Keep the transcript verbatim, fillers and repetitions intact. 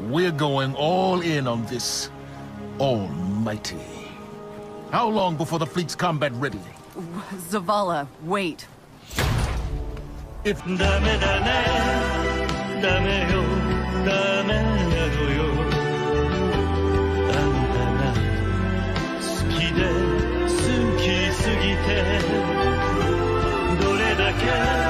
We're going all in on this almighty. How long before the fleet's combat ready? Zavala, wait. If... ダメだねダメよダメなのよあんたが好きで好きすぎてどれだけ